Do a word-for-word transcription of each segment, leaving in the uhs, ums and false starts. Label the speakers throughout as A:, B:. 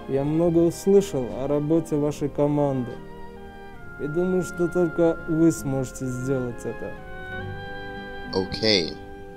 A: Я много услышал о работе вашей команды. И думаю, что только вы сможете сделать это.
B: Окей.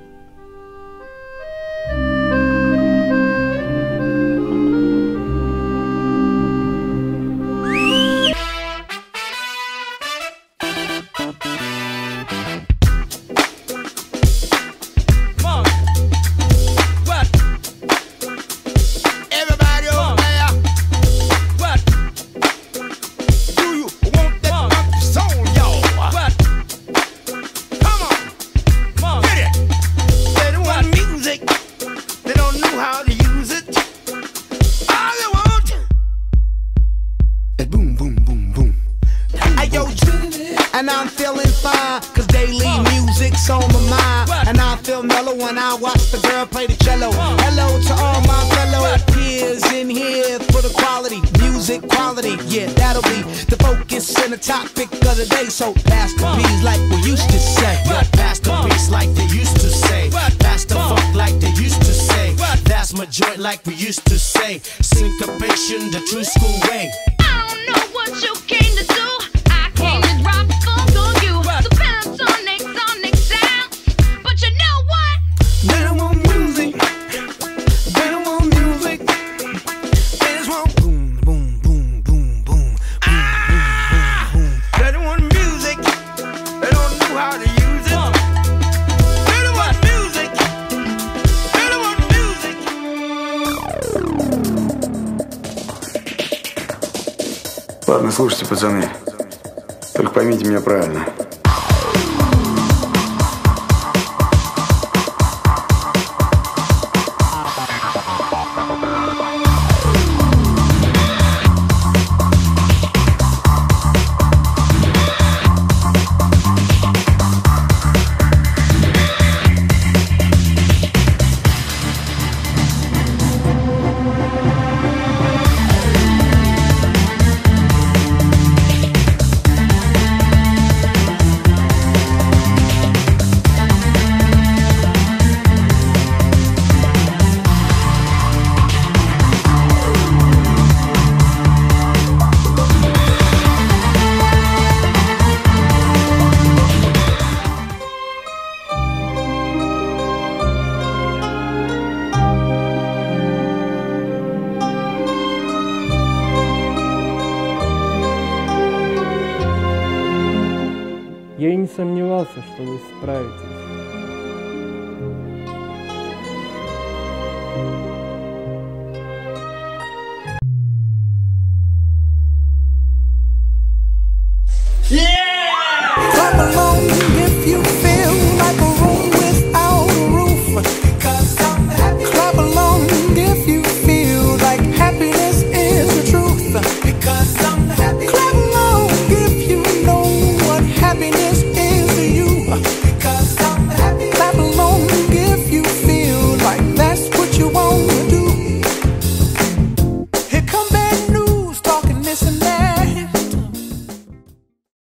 C: And I'm feeling fine, cause daily music's on my mind. And I feel mellow when I watch the girl play the cello. Hello to all my fellow peers in here for the quality, music quality. Yeah, that'll be the focus and the topic of the day. So pass the peas like we used to say.
D: Yeah, pass the peas like they used to say. Pass the funk like they used to say. That's my joint like we used to say. Syncopation, the true school way.
E: I don't know what you came to do. I came to drop funk on you. The pentatonic, sonic sounds. But you know what?
C: They don't want music. They don't want music. They just want boom, boom, boom, boom, boom. Ah! Boom, boom, boom. They don't want music. They don't know how to use it. They don't want music. They don't want music.
F: Ладно, слушайте, пацаны. Только поймите меня правильно.
A: Я и не сомневался, что вы справитесь.